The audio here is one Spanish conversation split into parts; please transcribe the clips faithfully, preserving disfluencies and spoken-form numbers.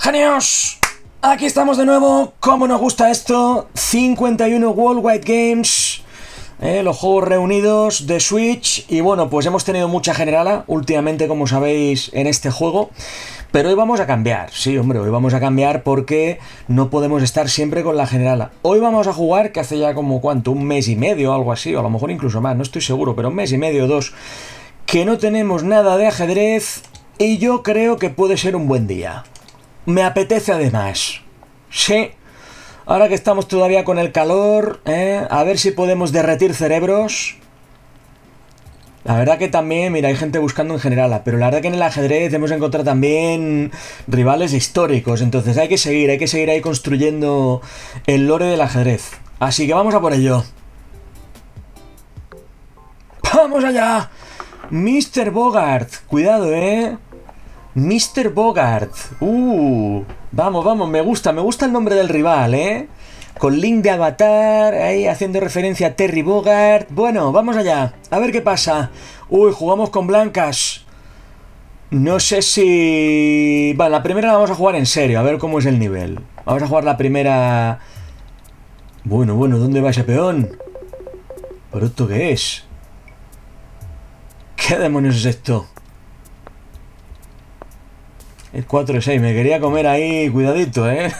Genios, aquí estamos de nuevo. ¿Cómo nos gusta esto? cincuenta y uno Worldwide Games, eh, los juegos reunidos de Switch. Y bueno, pues hemos tenido mucha generala últimamente, como sabéis, en este juego. Pero hoy vamos a cambiar, sí, hombre, hoy vamos a cambiar porque no podemos estar siempre con la generala. Hoy vamos a jugar, que hace ya como, ¿cuánto? Un mes y medio o algo así, o a lo mejor incluso más, no estoy seguro, pero un mes y medio o dos, que no tenemos nada de ajedrez y yo creo que puede ser un buen día. Me apetece además. Sí, ahora que estamos todavía con el calor, ¿eh? A ver si podemos derretir cerebros. La verdad que también, mira, hay gente buscando en general, pero la verdad que en el ajedrez hemos encontrado también rivales históricos, entonces hay que seguir, hay que seguir ahí construyendo el lore del ajedrez. Así que vamos a por ello. ¡Vamos allá! mister Bogart, cuidado, ¿eh? mister Bogart. Uh, vamos, vamos, me gusta, me gusta el nombre del rival, ¿eh? Con link de avatar, ahí haciendo referencia a Terry Bogard. Bueno, vamos allá, a ver qué pasa. Uy, jugamos con blancas. No sé si... Vale, la primera la vamos a jugar en serio, a ver cómo es el nivel. Vamos a jugar la primera... Bueno, bueno, ¿dónde va ese peón? ¿Pero esto qué es? ¿Qué demonios es esto? El cuatro seis, me quería comer ahí, cuidadito, ¿eh?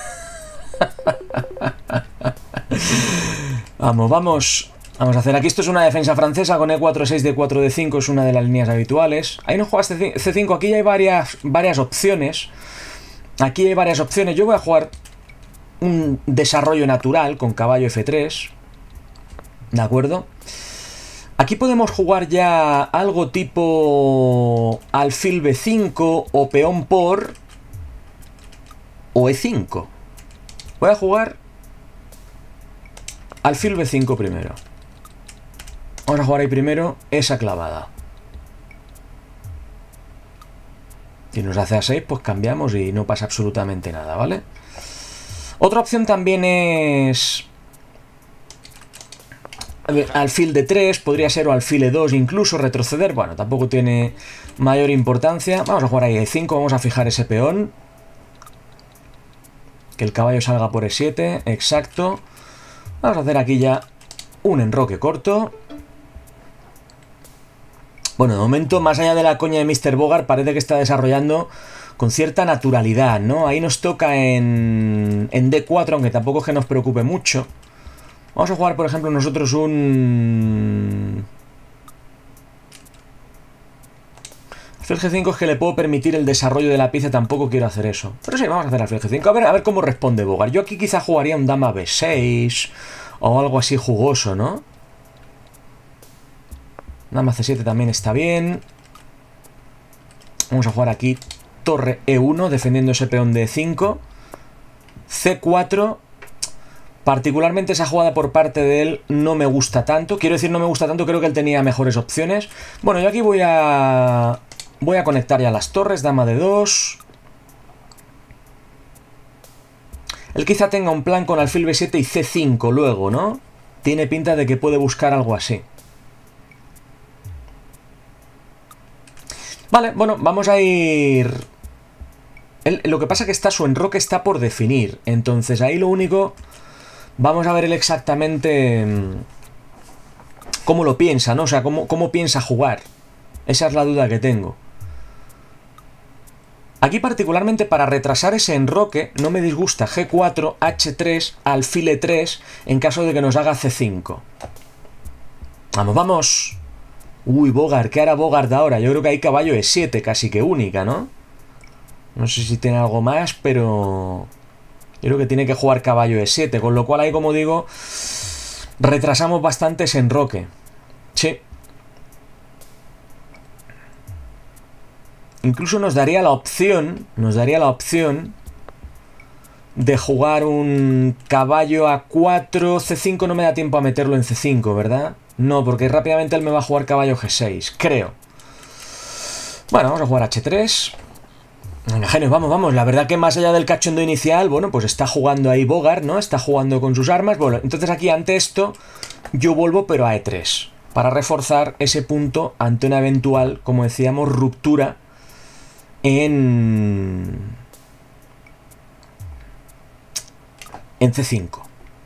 Vamos, vamos. Vamos a hacer aquí, esto es una defensa francesa con E cuatro seis, D cuatro D cinco, es una de las líneas habituales. Ahí no juegas C cinco, aquí ya hay varias, varias opciones. Aquí hay varias opciones. Yo voy a jugar un desarrollo natural con caballo F tres. ¿De acuerdo? Aquí podemos jugar ya algo tipo alfil B cinco o peón por o E cinco. Voy a jugar alfil B cinco primero. Vamos a jugar ahí primero esa clavada. Si nos hace a seis, pues cambiamos y no pasa absolutamente nada, ¿vale? Otra opción también es alfil D tres, podría ser o alfil E dos, incluso retroceder. Bueno, tampoco tiene mayor importancia. Vamos a jugar ahí E cinco, vamos a fijar ese peón. Que el caballo salga por E siete, exacto. Vamos a hacer aquí ya un enroque corto. Bueno, de momento, más allá de la coña de mister Bogart, parece que está desarrollando con cierta naturalidad, ¿no? Ahí nos toca en, en D cuatro, aunque tampoco es que nos preocupe mucho. Vamos a jugar, por ejemplo, nosotros un... alfil G cinco es que le puedo permitir el desarrollo de la pieza, tampoco quiero hacer eso. Pero sí, vamos a hacer alfil G cinco. A ver, a ver cómo responde Bogart. Yo aquí quizá jugaría un dama B seis o algo así jugoso, ¿no? Dama C siete también está bien. Vamos a jugar aquí torre E uno, defendiendo ese peón de E cinco. C cuatro. Particularmente esa jugada por parte de él no me gusta tanto. Quiero decir, no me gusta tanto, creo que él tenía mejores opciones. Bueno, yo aquí voy a... Voy a conectar ya las torres, dama de dos. Él quizá tenga un plan con alfil B siete y C cinco luego, ¿no? Tiene pinta de que puede buscar algo así. Vale, bueno, vamos a ir... Él, lo que pasa es que está su enroque está por definir. Entonces ahí lo único... Vamos a ver él exactamente cómo lo piensa, ¿no? O sea, cómo, cómo piensa jugar. Esa es la duda que tengo. Aquí particularmente para retrasar ese enroque no me disgusta G cuatro, H tres, alfil E tres en caso de que nos haga C cinco. Vamos, vamos. Uy, Bogart, ¿qué hará Bogart ahora? Yo creo que hay caballo E siete, casi que única, ¿no? No sé si tiene algo más, pero... Yo creo que tiene que jugar caballo E siete, con lo cual ahí, como digo, retrasamos bastante ese enroque. Sí. Incluso nos daría la opción, nos daría la opción de jugar un caballo A cuatro, C cinco no me da tiempo a meterlo en C cinco, ¿verdad? No, porque rápidamente él me va a jugar caballo G seis, creo. Bueno, vamos a jugar H tres. Venga, genios, vamos, vamos. La verdad que más allá del cachondo inicial, bueno, pues está jugando ahí Bogart, ¿no? Está jugando con sus armas. Bueno, entonces aquí ante esto yo vuelvo pero a E tres. Para reforzar ese punto ante una eventual, como decíamos, ruptura en... en ce cinco.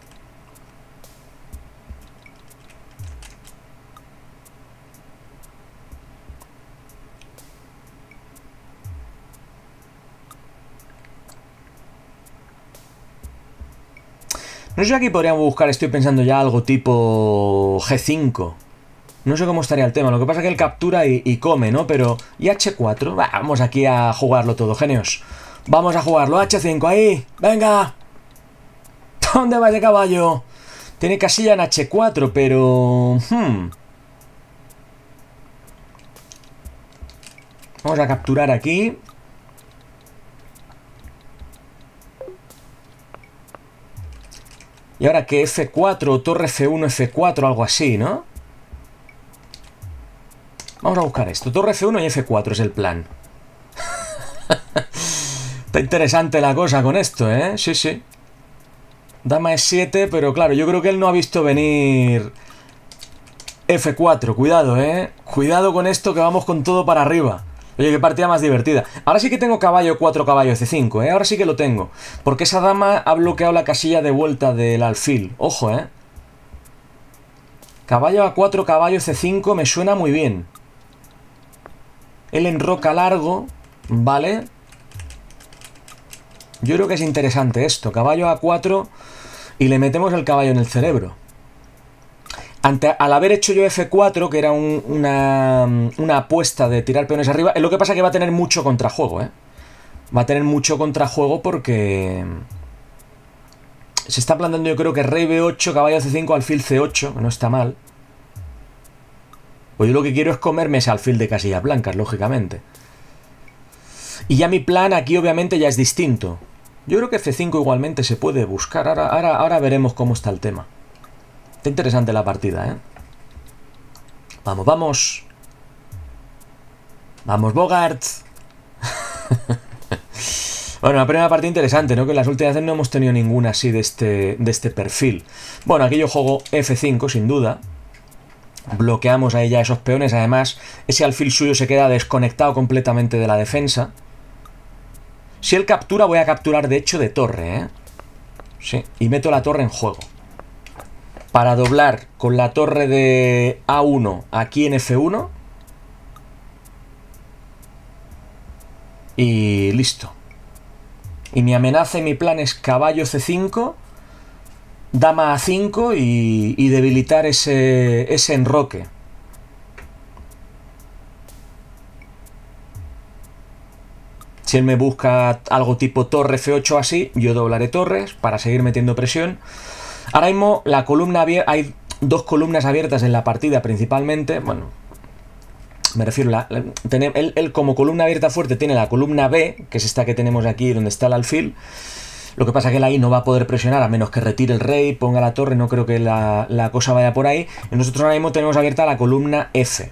No sé si aquí podríamos buscar, estoy pensando ya algo tipo ge cinco. No sé cómo estaría el tema, lo que pasa es que él captura y, y come, ¿no? Pero... ¿y hache cuatro? Va, vamos aquí a jugarlo todo, genios. Vamos a jugarlo, hache cinco, ahí, venga. ¿Dónde va ese caballo? Tiene casilla en hache cuatro, pero... Hmm. Vamos a capturar aquí. Y ahora que efe cuatro, torre efe uno, efe cuatro, algo así, ¿no? Vamos a buscar esto. Torre efe uno y efe cuatro es el plan. Está interesante la cosa con esto, ¿eh? Sí, sí. Dama e siete, pero claro, yo creo que él no ha visto venir efe cuatro. Cuidado, ¿eh? Cuidado con esto que vamos con todo para arriba. Oye, qué partida más divertida. Ahora sí que tengo caballo cuatro, caballo ce cinco, ¿eh? Ahora sí que lo tengo. Porque esa dama ha bloqueado la casilla de vuelta del alfil. Ojo, ¿eh? Caballo a cuatro, caballo ce cinco me suena muy bien. Él enroca largo, ¿vale? Yo creo que es interesante esto. Caballo a cuatro y le metemos el caballo en el cerebro. Ante, al haber hecho yo efe cuatro, que era un, una, una apuesta de tirar peones arriba, es lo que pasa que va a tener mucho contrajuego, ¿eh? Va a tener mucho contrajuego porque se está planteando, yo creo que rey be ocho, caballo ce cinco, alfil ce ocho, que no está mal. Pues yo lo que quiero es comerme ese alfil de casillas blancas, lógicamente. Y ya mi plan aquí obviamente ya es distinto. Yo creo que efe cinco igualmente se puede buscar. Ahora, ahora, ahora veremos cómo está el tema. Está interesante la partida, ¿eh? Vamos, vamos. Vamos, Bogart. Bueno, la primera partida interesante, ¿no? Que en las últimas veces no hemos tenido ninguna así de este, de este perfil. Bueno, aquí yo juego efe cinco, sin duda. Bloqueamos ahí ya esos peones. Además, ese alfil suyo se queda desconectado completamente de la defensa. Si él captura, voy a capturar de hecho de torre, ¿eh? Sí, y meto la torre en juego. Para doblar con la torre de a uno aquí en efe uno. Y listo. Y mi amenaza y mi plan es caballo ce cinco, dama a cinco y, y debilitar ese, ese enroque. Si él me busca algo tipo torre efe ocho así, yo doblaré torres para seguir metiendo presión. Ahora mismo la columna abierta, hay dos columnas abiertas en la partida principalmente. Bueno, me refiero, la, la, tener, él, él como columna abierta fuerte tiene la columna be, que es esta que tenemos aquí donde está el alfil. Lo que pasa es que él ahí no va a poder presionar a menos que retire el rey, ponga la torre, no creo que la, la cosa vaya por ahí. Y nosotros ahora mismo tenemos abierta la columna efe.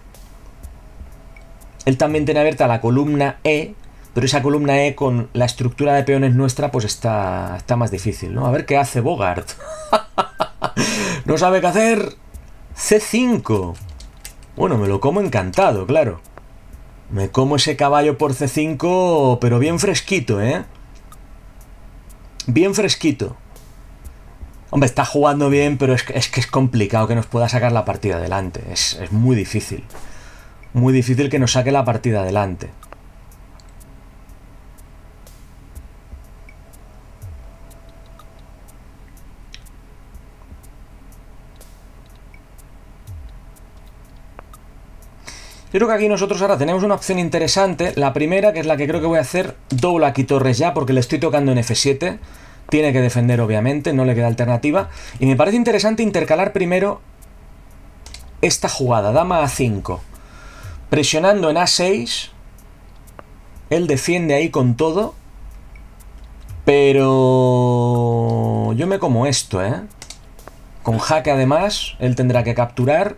Él también tiene abierta la columna e, pero esa columna E con la estructura de peones nuestra pues está, está más difícil, ¿no? A ver qué hace Bogart. No sabe qué hacer. ce cinco. Bueno, me lo como encantado, claro. Me como ese caballo por ce cinco, pero bien fresquito, ¿eh? Bien fresquito. Hombre, está jugando bien, pero es que es, que es complicado que nos pueda sacar la partida adelante. Es, es muy difícil. Muy difícil que nos saque la partida adelante. Yo creo que aquí nosotros ahora tenemos una opción interesante. La primera, que es la que creo que voy a hacer, doblo aquí torres ya, porque le estoy tocando en efe siete. Tiene que defender, obviamente, no le queda alternativa. Y me parece interesante intercalar primero esta jugada, dama a cinco. Presionando en a seis. Él defiende ahí con todo. Pero yo me como esto, ¿eh? Con jaque además, él tendrá que capturar.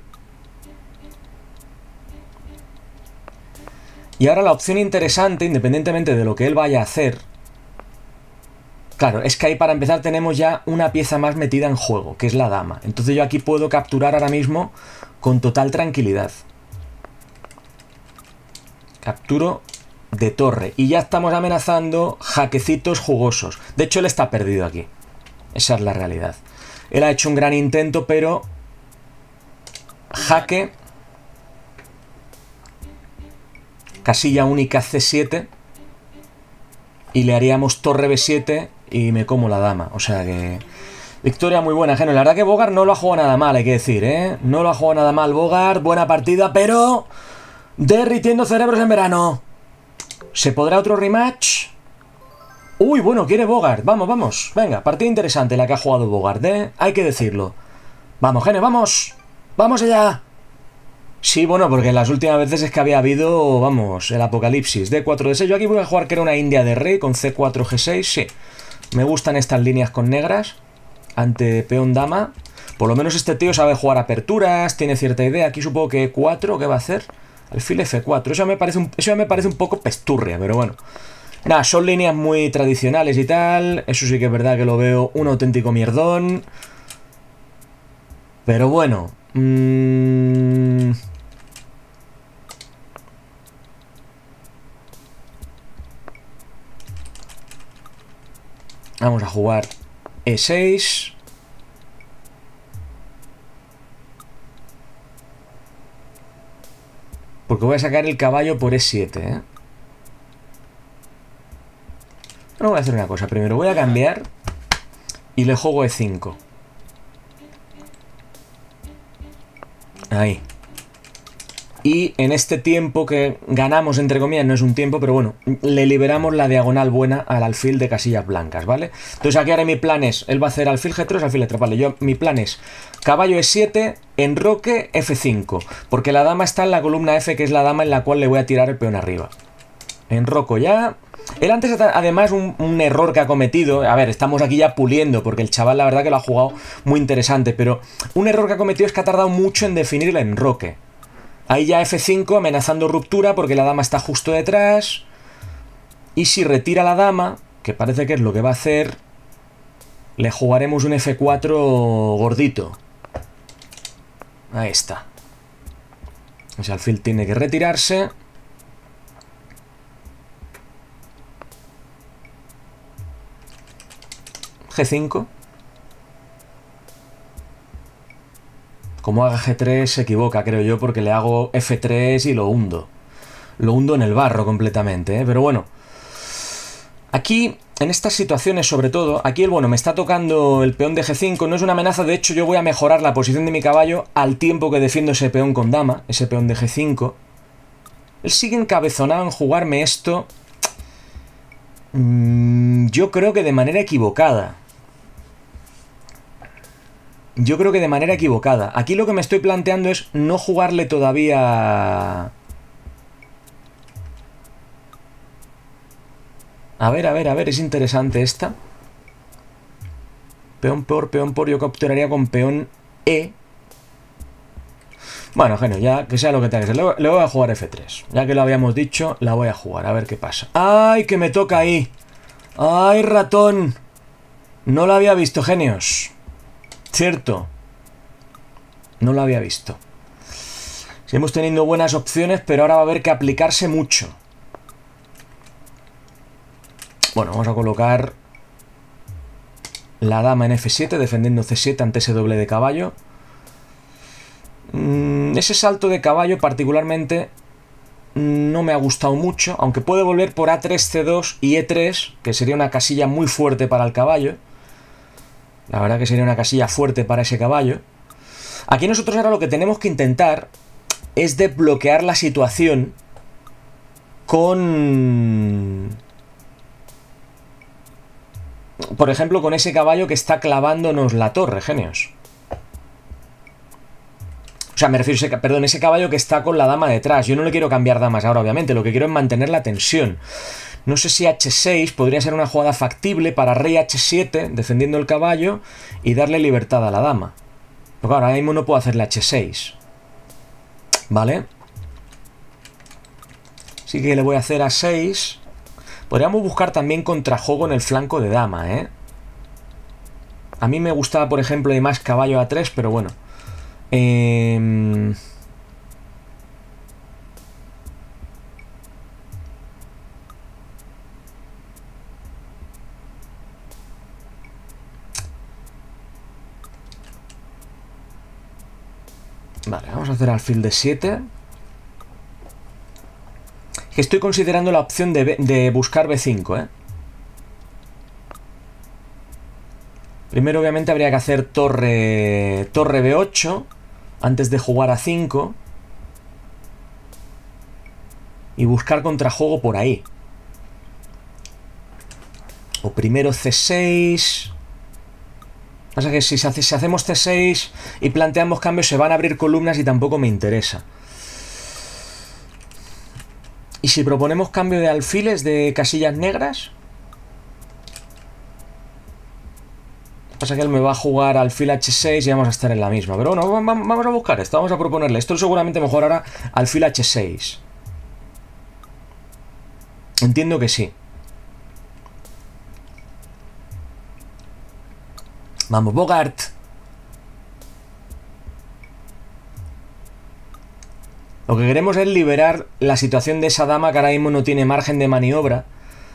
Y ahora la opción interesante, independientemente de lo que él vaya a hacer, claro, es que ahí para empezar tenemos ya una pieza más metida en juego, que es la dama. Entonces yo aquí puedo capturar ahora mismo con total tranquilidad. Capturo de torre. Y ya estamos amenazando jaquecitos jugosos. De hecho, él está perdido aquí. Esa es la realidad. Él ha hecho un gran intento, pero jaque, casilla única ce siete y le haríamos torre be siete y me como la dama. O sea que victoria muy buena, Geno. La verdad que Bogart no lo ha jugado nada mal, hay que decir, ¿eh? No lo ha jugado nada mal Bogart, buena partida, pero derritiendo cerebros en verano. ¿Se podrá otro rematch? Uy, bueno, quiere Bogart. Vamos, vamos. Venga, partida interesante la que ha jugado Bogart, ¿eh? Hay que decirlo. Vamos, Gene, vamos. Vamos allá. Sí, bueno, porque las últimas veces es que había habido, vamos, el apocalipsis. de cuatro de seis. Yo aquí voy a jugar que era una India de rey con ce cuatro ge seis. Sí, me gustan estas líneas con negras ante peón dama. Por lo menos este tío sabe jugar aperturas, tiene cierta idea. Aquí supongo que e cuatro, ¿qué va a hacer? Alfil efe cuatro. Eso me parece un, eso me parece un poco pesturria, pero bueno. Nada, son líneas muy tradicionales y tal. Eso sí que es verdad que lo veo un auténtico mierdón. Pero bueno. Mmm... Vamos a jugar e seis. Porque voy a sacar el caballo por e siete, ¿eh? No, voy a hacer una cosa. Primero voy a cambiar y le juego e cinco. Ahí. Y en este tiempo que ganamos, entre comillas, no es un tiempo, pero bueno, le liberamos la diagonal buena al alfil de casillas blancas, ¿vale? Entonces aquí ahora mi plan es, él va a hacer alfil ge tres, alfil e tres, vale, yo, mi plan es caballo e siete, enroque efe cinco, porque la dama está en la columna F, que es la dama en la cual le voy a tirar el peón arriba. Enroco ya. Él antes, además, un, un error que ha cometido, a ver, estamos aquí ya puliendo, porque el chaval la verdad que lo ha jugado muy interesante, pero un error que ha cometido es que ha tardado mucho en definir el enroque. Ahí ya efe cinco amenazando ruptura porque la dama está justo detrás. Y si retira la dama, que parece que es lo que va a hacer, le jugaremos un efe cuatro gordito. Ahí está. Ese alfil tiene que retirarse. ge cinco. Como haga ge tres se equivoca, creo yo, porque le hago efe tres y lo hundo. Lo hundo en el barro completamente, ¿eh? Pero bueno. Aquí, en estas situaciones sobre todo, aquí el bueno me está tocando el peón de ge cinco, no es una amenaza, de hecho yo voy a mejorar la posición de mi caballo al tiempo que defiendo ese peón con dama, ese peón de ge cinco. Él sigue encabezonado en jugarme esto. Mm, yo creo que de manera equivocada. Yo creo que de manera equivocada. Aquí lo que me estoy planteando es no jugarle todavía... A ver, a ver, a ver, es interesante esta. Peón por, peón por, yo capturaría con peón E. Bueno, genio, ya que sea lo que tenga que ser. Le, le voy a jugar efe tres. Ya que lo habíamos dicho, la voy a jugar, a ver qué pasa. ¡Ay, que me toca ahí! ¡Ay, ratón! No lo había visto, genios. Cierto. No lo había visto. Seguimos teniendo buenas opciones, pero ahora va a haber que aplicarse mucho. Bueno, vamos a colocar la dama en efe siete, defendiendo ce siete ante ese doble de caballo. Mm, ese salto de caballo particularmente no me ha gustado mucho, aunque puede volver por a tres, ce dos y e tres, que sería una casilla muy fuerte para el caballo. La verdad que sería una casilla fuerte para ese caballo. Aquí nosotros ahora lo que tenemos que intentar es desbloquear la situación con... Por ejemplo, con ese caballo que está clavándonos la torre, genios. O sea, me refiero a ese, perdón, ese caballo que está con la dama detrás. Yo no le quiero cambiar damas ahora, obviamente. Lo que quiero es mantener la tensión. No sé si hache seis podría ser una jugada factible para rey hache siete, defendiendo el caballo, y darle libertad a la dama. Pero claro, ahora mismo no puedo hacerle hache seis. ¿Vale? Así que le voy a hacer a seis. Podríamos buscar también contrajuego en el flanco de dama, ¿eh? A mí me gustaba, por ejemplo, y más caballo a tres, pero bueno. Eh... Vale, vamos a hacer alfil de siete. Que estoy considerando la opción de, de buscar B cinco, ¿eh? Primero obviamente habría que hacer torre, torre B ocho antes de jugar a cinco. Y buscar contrajuego por ahí. O primero C seis. Pasa que si, hace, si hacemos C seis y planteamos cambios se van a abrir columnas y tampoco me interesa. ¿Y si proponemos cambio de alfiles de casillas negras? Pasa que él me va a jugar alfil H seis y vamos a estar en la misma. Pero bueno, vamos a buscar esto, vamos a proponerle. Esto seguramente mejorará alfil H seis. Entiendo que sí. Vamos, Bogart. Lo que queremos es liberar la situación de esa dama que ahora mismo no tiene margen de maniobra,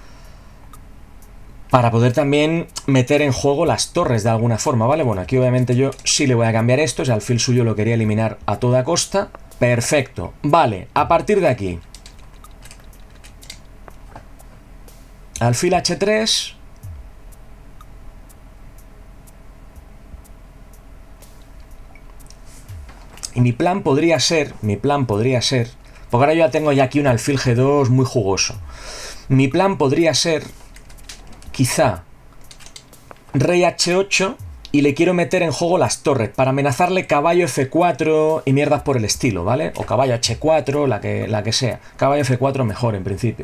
para poder también meter en juego las torres de alguna forma, ¿vale? Bueno, aquí obviamente yo sí le voy a cambiar esto. Ese alfil suyo lo quería eliminar a toda costa. Perfecto. Vale, a partir de aquí alfil H tres. Y mi plan podría ser, mi plan podría ser, porque ahora yo ya tengo ya aquí un alfil G dos muy jugoso. Mi plan podría ser, quizá, rey H ocho y le quiero meter en juego las torres para amenazarle caballo F cuatro y mierdas por el estilo, ¿vale? O caballo H cuatro, la que, la que sea. Caballo F cuatro mejor en principio.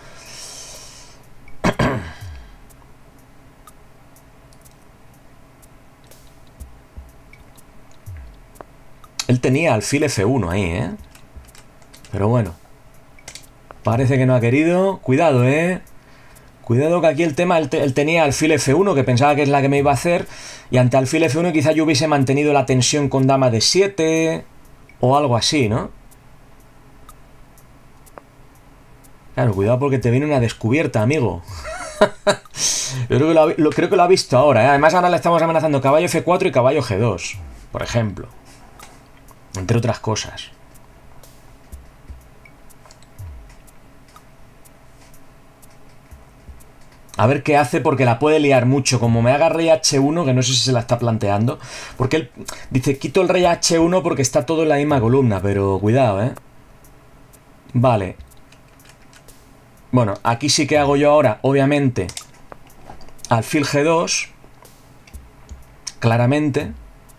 Él tenía alfil F uno ahí, ¿eh? Pero bueno. Parece que no ha querido. Cuidado, ¿eh? Cuidado que aquí el tema, él, te, él tenía alfil F uno, que pensaba que es la que me iba a hacer. Y ante alfil F uno quizá yo hubiese mantenido la tensión con dama de siete. O algo así, ¿no? Claro, cuidado porque te viene una descubierta, amigo. Yo creo que lo, lo, creo que lo ha visto ahora, ¿eh? Además ahora le estamos amenazando caballo F cuatro y caballo G dos, por ejemplo. Entre otras cosas. A ver qué hace, porque la puede liar mucho. Como me haga rey H uno, que no sé si se la está planteando. Porque él dice, quito el rey H uno porque está todo en la misma columna. Pero cuidado, ¿eh? Vale. Bueno, aquí sí que hago yo ahora, obviamente, alfil G dos. Claramente.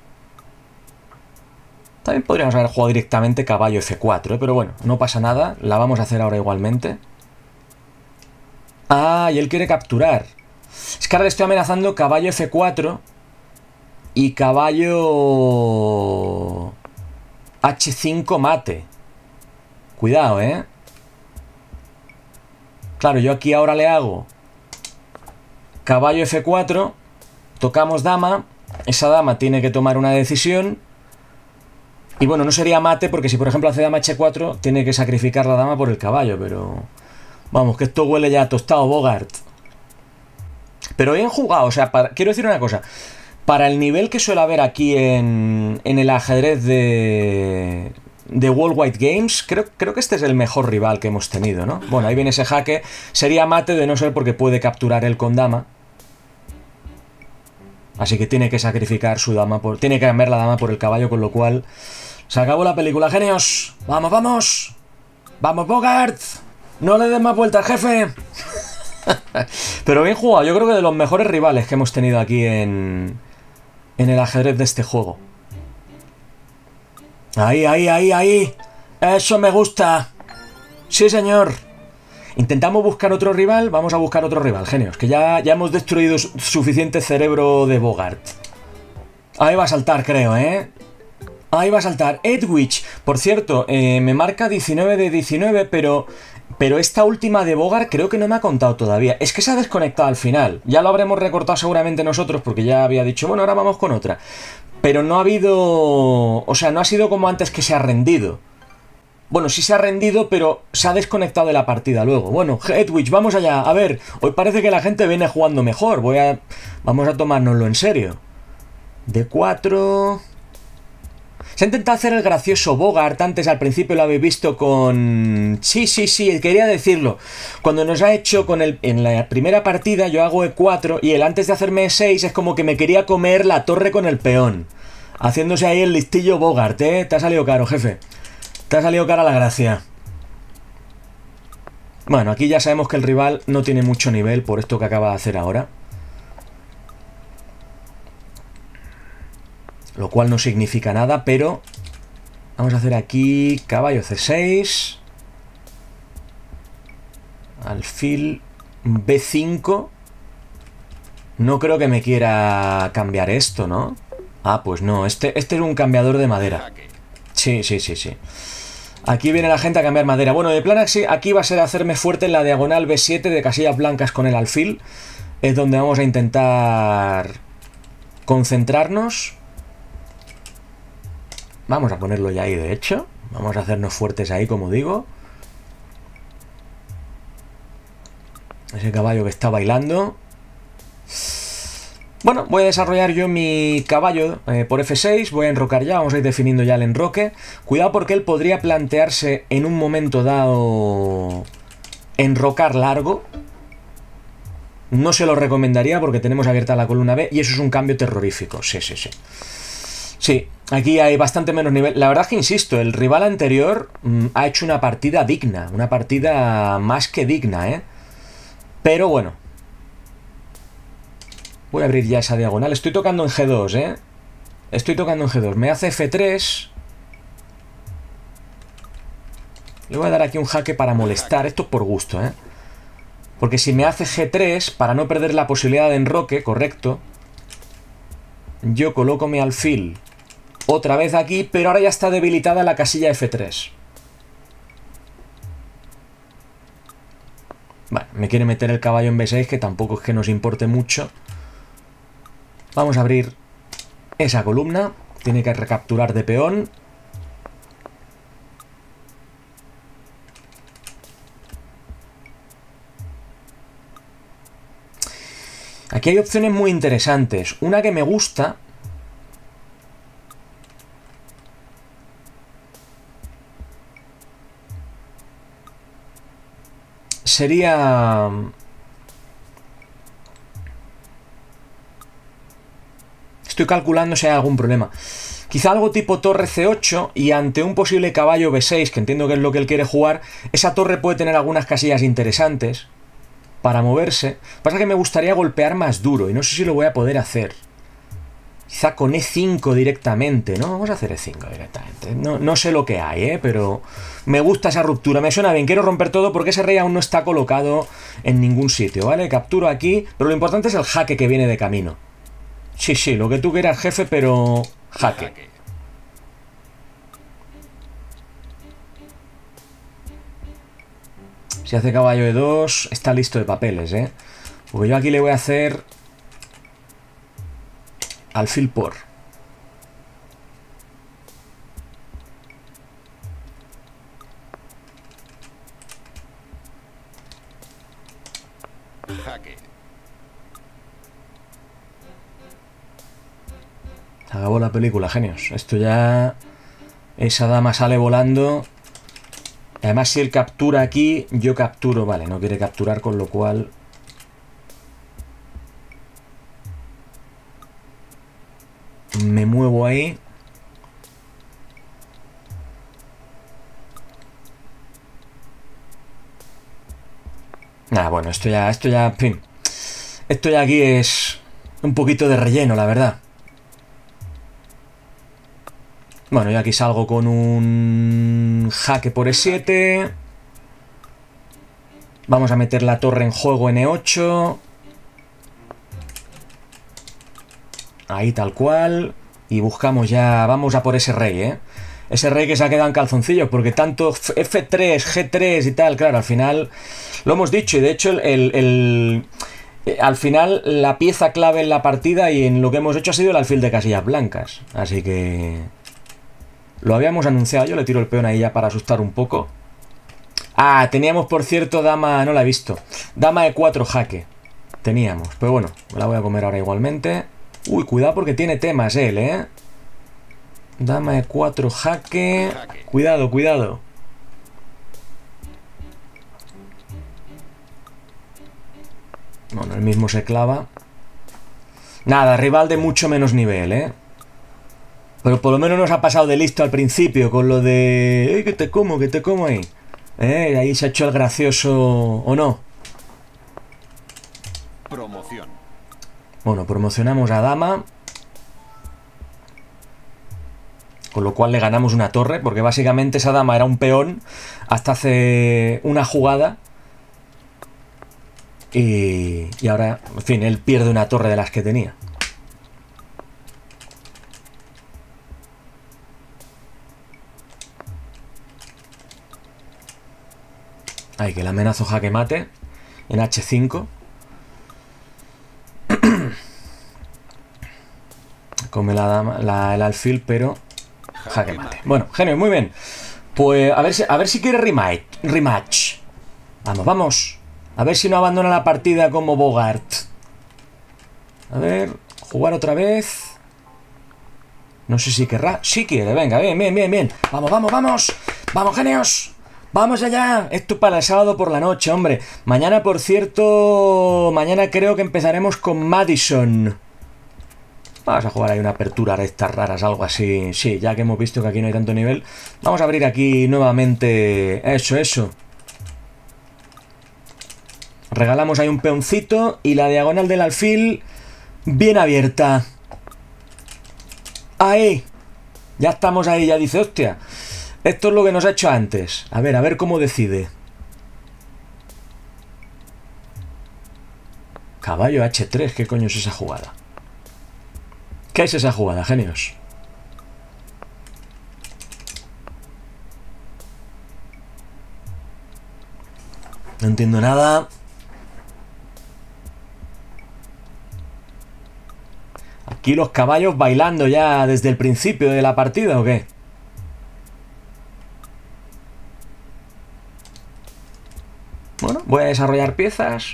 También podríamos haber jugado directamente caballo F cuatro, ¿eh? Pero bueno, no pasa nada. La vamos a hacer ahora igualmente. Ah, y él quiere capturar. Es que ahora le estoy amenazando caballo F cuatro y caballo H cinco mate. Cuidado, ¿eh? Claro, yo aquí ahora le hago caballo F cuatro, tocamos dama, esa dama tiene que tomar una decisión. Y bueno, no sería mate porque si por ejemplo hace dama H cuatro, tiene que sacrificar la dama por el caballo, pero... Vamos, que esto huele ya a tostado, Bogart. Pero bien jugado, o sea, para... quiero decir una cosa. Para el nivel que suele haber aquí en, en el ajedrez de... de Worldwide Games, creo, creo que este es el mejor rival que hemos tenido, ¿no? Bueno, ahí viene ese jaque. Sería mate de no ser porque puede capturar él con dama. Así que tiene que sacrificar su dama, por... tiene que cambiar la dama por el caballo, con lo cual... Se acabó la película, genios. ¡Vamos, vamos! ¡Vamos, Bogart! ¡No le des más vueltas, jefe! Pero bien jugado. Yo creo que de los mejores rivales que hemos tenido aquí en... en el ajedrez de este juego. Ahí, ahí, ahí, ahí. Eso me gusta. Sí, señor. Intentamos buscar otro rival. Vamos a buscar otro rival, genios. Que ya, ya hemos destruido suficiente cerebro de Bogart. Ahí va a saltar, creo, ¿eh? Ahí va a saltar. Edwidge. Por cierto, eh, me marca diecinueve de diecinueve, pero... Pero esta última de Bogart creo que no me ha contado todavía. Es que se ha desconectado al final. Ya lo habremos recortado seguramente nosotros, porque ya había dicho, bueno, ahora vamos con otra. Pero no ha habido... O sea, no ha sido como antes, que se ha rendido. Bueno, sí se ha rendido, pero se ha desconectado de la partida luego. Bueno, Edwidge, vamos allá. A ver, hoy parece que la gente viene jugando mejor. Voy a... Vamos a tomárnoslo en serio. D cuatro... Se ha intentado hacer el gracioso Bogart, antes al principio lo habéis visto con... Sí, sí, sí, quería decirlo. Cuando nos ha hecho con el... En la primera partida yo hago E cuatro y él antes de hacerme E seis es como que me quería comer la torre con el peón. Haciéndose ahí el listillo Bogart, ¿eh? Te ha salido caro, jefe. Te ha salido cara la gracia. Bueno, aquí ya sabemos que el rival no tiene mucho nivel por esto que acaba de hacer ahora. Lo cual no significa nada, pero vamos a hacer aquí caballo C seis, alfil B cinco. No creo que me quiera cambiar esto, ¿no? Ah, pues no, este, este es un cambiador de madera. Sí, sí, sí, sí. Aquí viene la gente a cambiar madera. Bueno, de plan aquí va a ser hacerme fuerte en la diagonal B siete de casillas blancas con el alfil. Es donde vamos a intentar concentrarnos. Vamos a ponerlo ya ahí, de hecho. Vamos a hacernos fuertes ahí, como digo. Ese caballo que está bailando. Bueno, voy a desarrollar yo mi caballo eh, por F seis. Voy a enrocar ya, vamos a ir definiendo ya el enroque. Cuidado porque él podría plantearse en un momento dado enrocar largo. No se lo recomendaría porque tenemos abierta la columna B y eso es un cambio terrorífico. Sí, sí, sí. Sí, aquí hay bastante menos nivel. La verdad es que, insisto, el rival anterior mmm, ha hecho una partida digna. Una partida más que digna, ¿eh? Pero bueno. Voy a abrir ya esa diagonal. Estoy tocando en G dos, ¿eh? Estoy tocando en G dos. Me hace F tres. Le voy a dar aquí un jaque para molestar. Esto es por gusto, ¿eh? Porque si me hace G tres, para no perder la posibilidad de enroque, correcto, yo coloco mi alfil otra vez aquí, pero ahora ya está debilitada la casilla F tres. Bueno, me quiere meter el caballo en B seis, que tampoco es que nos importe mucho. Vamos a abrir esa columna. Tiene que recapturar de peón. Aquí hay opciones muy interesantes. Una que me gusta sería... Estoy calculando si hay algún problema. Quizá algo tipo torre C ocho y ante un posible caballo B seis, que entiendo que es lo que él quiere jugar, esa torre puede tener algunas casillas interesantes para moverse. Pasa que me gustaría golpear más duro y no sé si lo voy a poder hacer. Quizá con E cinco directamente, ¿no? Vamos a hacer E cinco directamente. No, no sé lo que hay, ¿eh? Pero me gusta esa ruptura. Me suena bien. Quiero romper todo porque ese rey aún no está colocado en ningún sitio, ¿vale? Capturo aquí. Pero lo importante es el jaque que viene de camino. Sí, sí, lo que tú quieras, jefe, pero jaque. Si hace caballo E dos, está listo de papeles, ¿eh? Porque yo aquí le voy a hacer alfil por. Jaque. Acabó la película, genios. Esto ya... Esa dama sale volando. Además, si él captura aquí, yo capturo. Vale, no quiere capturar, con lo cual... Me muevo ahí. Ah, bueno, esto ya, esto ya, en fin. Esto ya aquí es un poquito de relleno, la verdad. Bueno, yo aquí salgo con un jaque por E siete. Vamos a meter la torre en juego en E ocho. Ahí tal cual. Y buscamos ya... Vamos a por ese rey, ¿eh? Ese rey que se ha quedado en calzoncillos. Porque tanto F tres, G tres y tal... Claro, al final... Lo hemos dicho. Y de hecho, el, el, el, al final, la pieza clave en la partida y en lo que hemos hecho ha sido el alfil de casillas blancas. Así que... Lo habíamos anunciado. Yo le tiro el peón ahí ya para asustar un poco. Ah, teníamos, por cierto, dama... No la he visto. Dama E cuatro jaque. Teníamos. Pero bueno, me la voy a comer ahora igualmente. Uy, cuidado porque tiene temas él, ¿eh? Dama e cuatro, jaque. Cuidado, cuidado. Bueno, el mismo se clava. Nada, rival de mucho menos nivel, ¿eh? Pero por lo menos nos ha pasado de listo al principio con lo de... ¡Eh, que te como, que te como ahí! ¿Eh? Ahí se ha hecho el gracioso, ¿o no? Promoción. Bueno, promocionamos a dama. Con lo cual le ganamos una torre, porque básicamente esa dama era un peón hasta hace una jugada. Y, y ahora, en fin, él pierde una torre de las que tenía. Ay, que le amenazo jaque mate en hache cinco. Come la dama, la, el alfil, pero jaque mate. Bueno, genio, muy bien. Pues a ver si, a ver si quiere rematch. rematch. Vamos, vamos. A ver si no abandona la partida como Bogart. A ver, jugar otra vez. No sé si querrá. Sí quiere, venga, bien, bien, bien, bien. Vamos, vamos, vamos. Vamos, genios. ¡Vamos allá! Esto es para el sábado por la noche, hombre. Mañana, por cierto... Mañana creo que empezaremos con Madison. Vamos a jugar ahí una apertura de estas raras, algo así. Sí, ya que hemos visto que aquí no hay tanto nivel. Vamos a abrir aquí nuevamente... Eso, eso. Regalamos ahí un peoncito y la diagonal del alfil bien abierta. ¡Ahí! Ya estamos ahí, ya dice, hostia... Esto es lo que nos ha hecho antes. A ver, a ver cómo decide. Caballo hache tres, ¿qué coño es esa jugada? ¿Qué es esa jugada, genios? No entiendo nada. Aquí los caballos bailando ya desde el principio de la partida, ¿o qué? Bueno, voy a desarrollar piezas.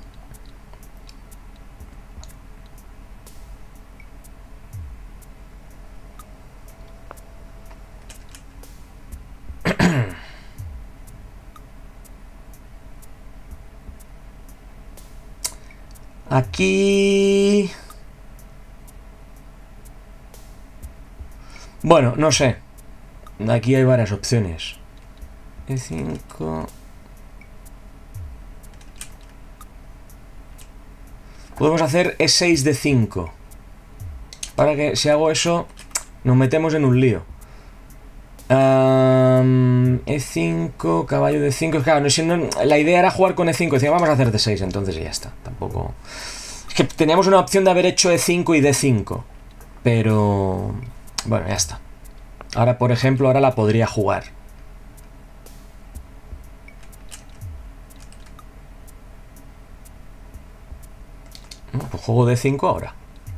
Aquí... Bueno, no sé. Aquí hay varias opciones. e cinco... Podemos hacer e seis de cinco. Para que si hago eso, nos metemos en un lío. Um, e cinco, caballo de cinco. Claro, no, si no, la idea era jugar con e cinco. Decía, vamos a hacer de seis, entonces ya está. Tampoco. Es que teníamos una opción de haber hecho e cinco y de cinco. Pero. Bueno, ya está. Ahora, por ejemplo, ahora la podría jugar. Pues juego de cinco ahora.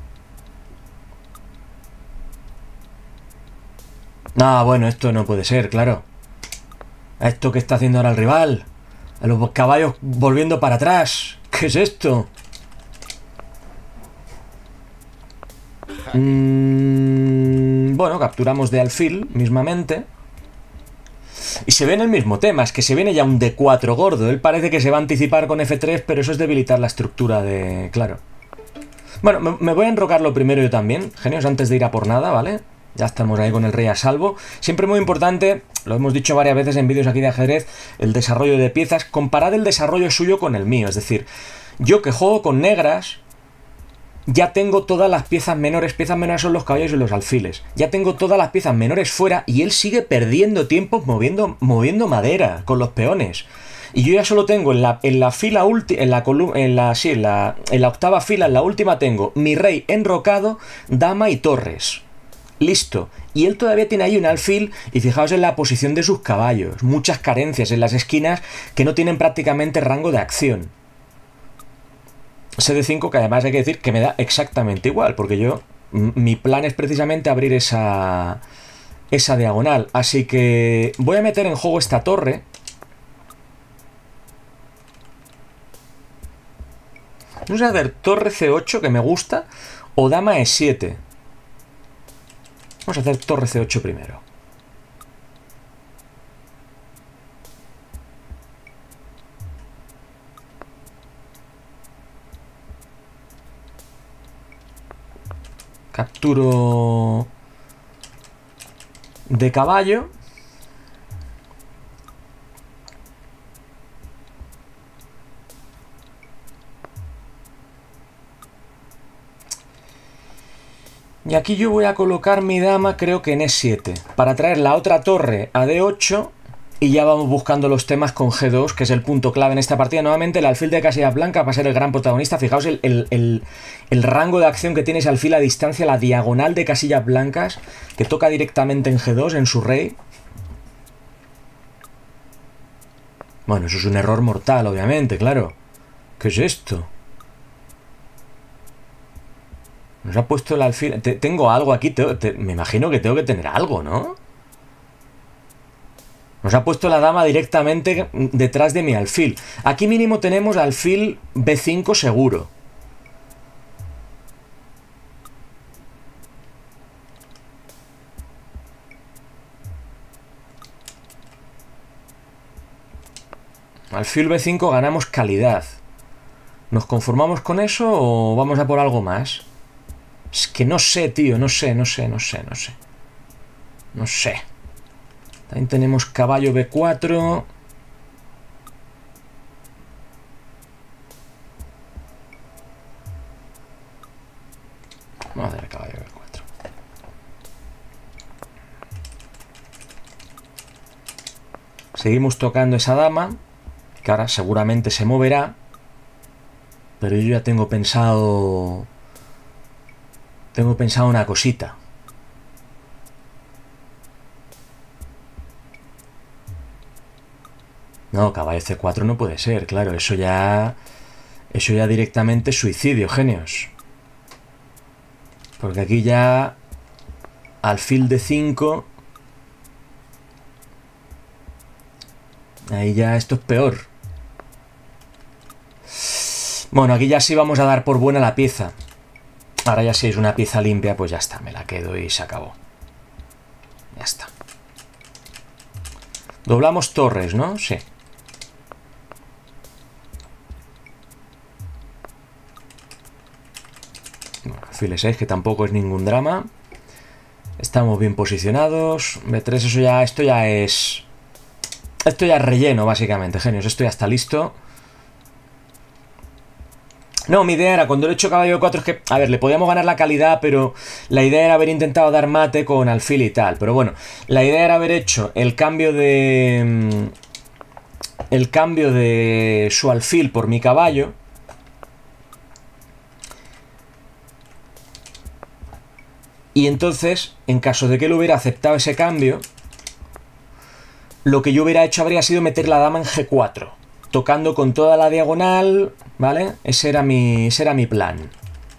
No, bueno, esto no puede ser, claro. ¿Esto que está haciendo ahora el rival? A los caballos volviendo para atrás. ¿Qué es esto? Mm, bueno, capturamos de alfil mismamente. Y se ve en el mismo tema, es que se viene ya un de cuatro gordo. Él parece que se va a anticipar con efe tres, pero eso es debilitar la estructura de... Claro. Bueno, me, me voy a enrocarlo primero yo también, genios, antes de ir a por nada, ¿vale? Ya estamos ahí con el rey a salvo. Siempre muy importante, lo hemos dicho varias veces en vídeos aquí de ajedrez, el desarrollo de piezas. Comparad el desarrollo suyo con el mío. Es decir, yo que juego con negras, ya tengo todas las piezas menores. Piezas menores son los caballos y los alfiles. Ya tengo todas las piezas menores fuera y él sigue perdiendo tiempo moviendo, moviendo madera con los peones. Y yo ya solo tengo en la, en la fila última, en la columna, en la, sí, en la, en la octava fila, en la última tengo mi rey enrocado, dama y torres. Listo. Y él todavía tiene ahí un alfil y fijaos en la posición de sus caballos. Muchas carencias en las esquinas que no tienen prácticamente rango de acción. ese de cinco que además hay que decir que me da exactamente igual, porque yo, mi plan es precisamente abrir esa, esa diagonal. Así que voy a meter en juego esta torre. Vamos a ver torre ce ocho, que me gusta, o dama e siete. Vamos a hacer torre ce ocho primero. Capturo de caballo. Y aquí yo voy a colocar mi dama, creo que en e siete, para traer la otra torre a de ocho y ya vamos buscando los temas con ge dos, que es el punto clave en esta partida. Nuevamente el alfil de Casillas Blancas va a ser el gran protagonista. Fijaos el, el, el, el rango de acción que tiene ese alfil a distancia, la diagonal de Casillas Blancas, que toca directamente en ge dos, en su rey. Bueno, eso es un error mortal, obviamente, claro. ¿Qué es esto? Nos ha puesto el alfil... Te, tengo algo aquí, te, te, me imagino que tengo que tener algo, ¿no? Nos ha puesto la dama directamente detrás de mi alfil. Aquí mínimo tenemos alfil be cinco seguro. Alfil be cinco ganamos calidad. ¿Nos conformamos con eso o vamos a por algo más? Es que no sé, tío, no sé, no sé, no sé, no sé. No sé. También tenemos caballo be cuatro. Vamos a hacer caballo be cuatro. Seguimos tocando esa dama, que ahora seguramente se moverá. Pero yo ya tengo pensado... Tengo pensado una cosita. No, caballo ce cuatro no puede ser, claro. Eso ya... Eso ya directamente es suicidio, genios. Porque aquí ya... Alfil de cinco... Ahí ya esto es peor. Bueno, aquí ya sí vamos a dar por buena la pieza. Ahora ya si es una pieza limpia, pues ya está, me la quedo y se acabó. Ya está. Doblamos torres, ¿no? Sí. Bueno, alfil seis, que tampoco es ningún drama. Estamos bien posicionados. be tres, eso ya, esto ya es... Esto ya es relleno, básicamente, genios. Esto ya está listo. No, mi idea era, cuando le he hecho caballo be cuatro, es que, a ver, le podíamos ganar la calidad, pero la idea era haber intentado dar mate con alfil y tal. Pero bueno, la idea era haber hecho el cambio de... El cambio de su alfil por mi caballo. Y entonces, en caso de que él hubiera aceptado ese cambio, lo que yo hubiera hecho habría sido meter la dama en ge cuatro. Tocando con toda la diagonal, ¿vale? Ese era mi, ese era mi plan.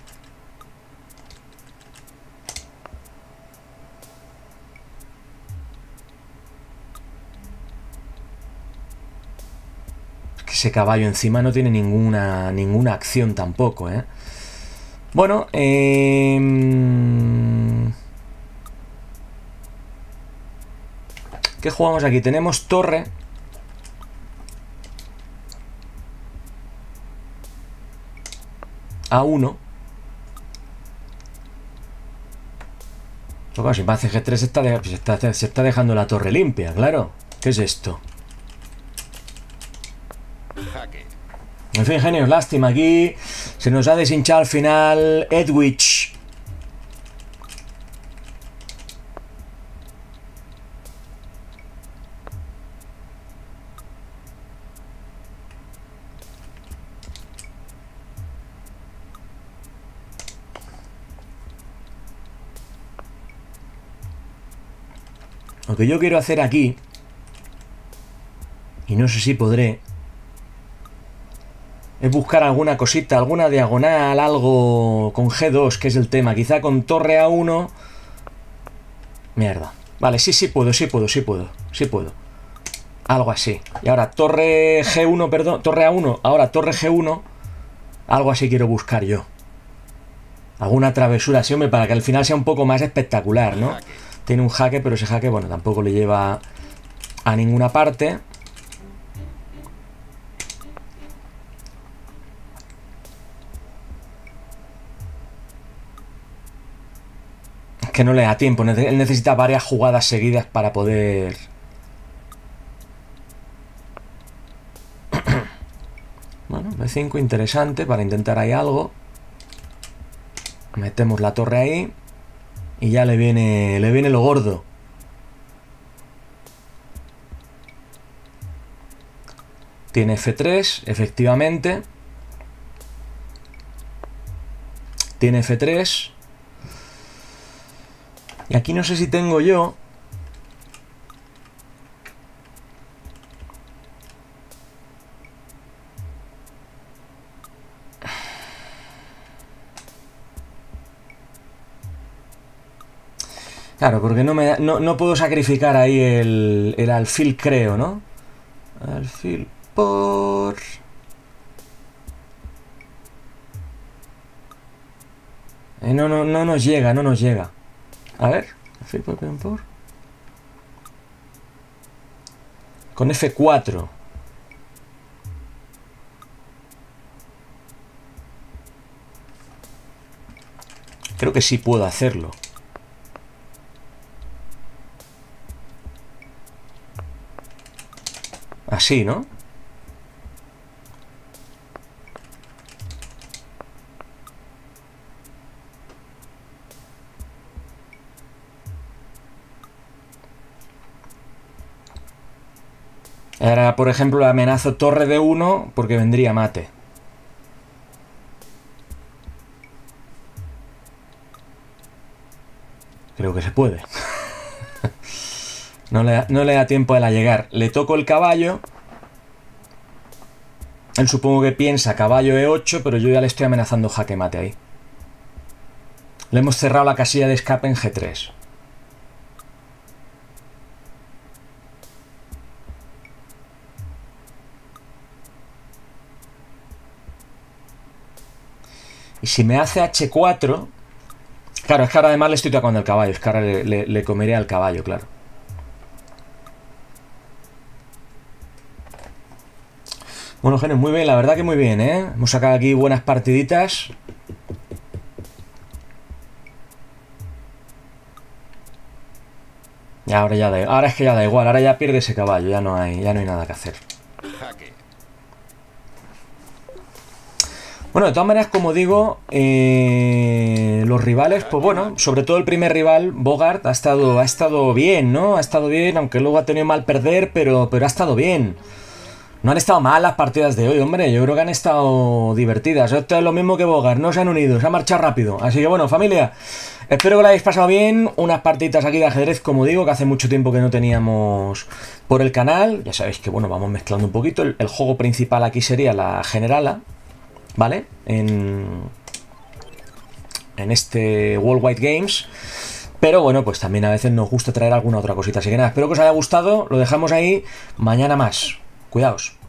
Es que ese caballo encima no tiene ninguna, ninguna acción tampoco, ¿eh? Bueno, eh... ¿qué jugamos aquí? Tenemos torre... a uno. Claro, si pase ge tres se está, de, se, está, se está dejando la torre limpia, claro. ¿Qué es esto? En fin, genios, lástima. Aquí se nos ha deshinchado al final Edwidge. Lo que yo quiero hacer aquí, y no sé si podré, es buscar alguna cosita, alguna diagonal, algo con ge dos, que es el tema. Quizá con torre a uno... Mierda. Vale, sí, sí puedo, sí puedo, sí puedo, sí puedo. Algo así. Y ahora torre ge uno, perdón, torre a uno, ahora torre ge uno. Algo así quiero buscar yo. alguna travesura así, hombre, para que al final sea un poco más espectacular, ¿no? Tiene un jaque, pero ese jaque, bueno, tampoco le lleva a ninguna parte. Es que no le da tiempo, él necesita varias jugadas seguidas para poder... Bueno, B cinco interesante para intentar ahí algo. Metemos la torre ahí y ya le viene, le viene lo gordo. Tiene F tres, efectivamente. Tiene F tres. Y aquí no sé si tengo yo... Claro, porque no, me, no, no puedo sacrificar ahí el, el alfil, creo, ¿no? Alfil por... Eh, no, no, no nos llega, no nos llega. A ver, alfil por, peón por... Con F cuatro. Creo que sí puedo hacerlo. Así, ¿no? Ahora, por ejemplo, le amenazo torre de uno porque vendría mate. Creo que se puede. No le, da, no le da tiempo a él a llegar. Le toco el caballo. Él supongo que piensa caballo E ocho, pero yo ya le estoy amenazando jaque mate ahí. Le hemos cerrado la casilla de escape en G tres. Y si me hace H cuatro... Claro, es que ahora además le estoy tocando el caballo. Es que ahora le, le, le comeré al caballo, claro. Bueno, genios, muy bien, la verdad que muy bien, ¿eh? Hemos sacado aquí buenas partiditas. Y ahora ya da, ahora es que ya da igual, ahora ya pierde ese caballo, ya no hay, ya no hay nada que hacer. Bueno, de todas maneras, como digo, eh, los rivales, pues bueno, sobre todo el primer rival, Bogart, ha estado, ha estado bien, ¿no? Ha estado bien, aunque luego ha tenido mal perder, pero, pero ha estado bien. No han estado mal las partidas de hoy, hombre. Yo creo que han estado divertidas. Esto es lo mismo que Bogart. No se han unido, se han marchado rápido. Así que bueno, familia, espero que lo hayáis pasado bien. Unas partiditas aquí de ajedrez, como digo, que hace mucho tiempo que no teníamos por el canal. Ya sabéis que bueno, vamos mezclando un poquito. El, el juego principal aquí sería la generala, ¿vale? En, en este Worldwide Games. Pero bueno, pues también a veces nos gusta traer alguna otra cosita. Así que nada, espero que os haya gustado. Lo dejamos ahí. Mañana más. Cuidaos.